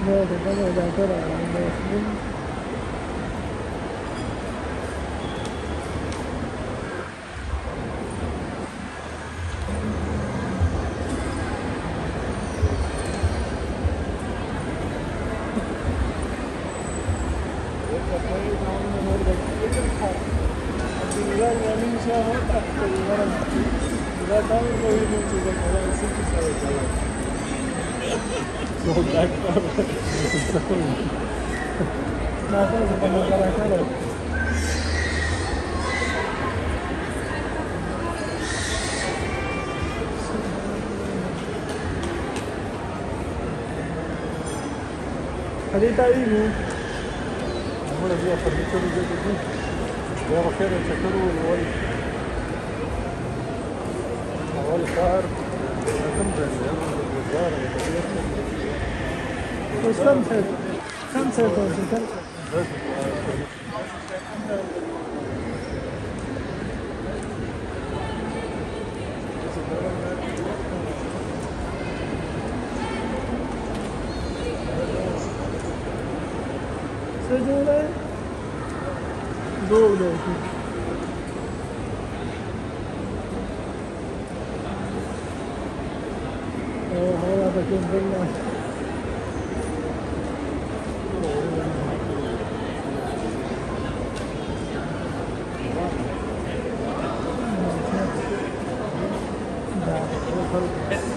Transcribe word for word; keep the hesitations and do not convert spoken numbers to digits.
No, thì có người dành cho là người cũng so back Nah, saya suka masyarakat loh. Ahorita digo, vamos a decir, permiso de que voy a bajar el sector igual. أول شهر خمسة بس خمسة خمسة خمسة سجولة دولة ahora porque venga da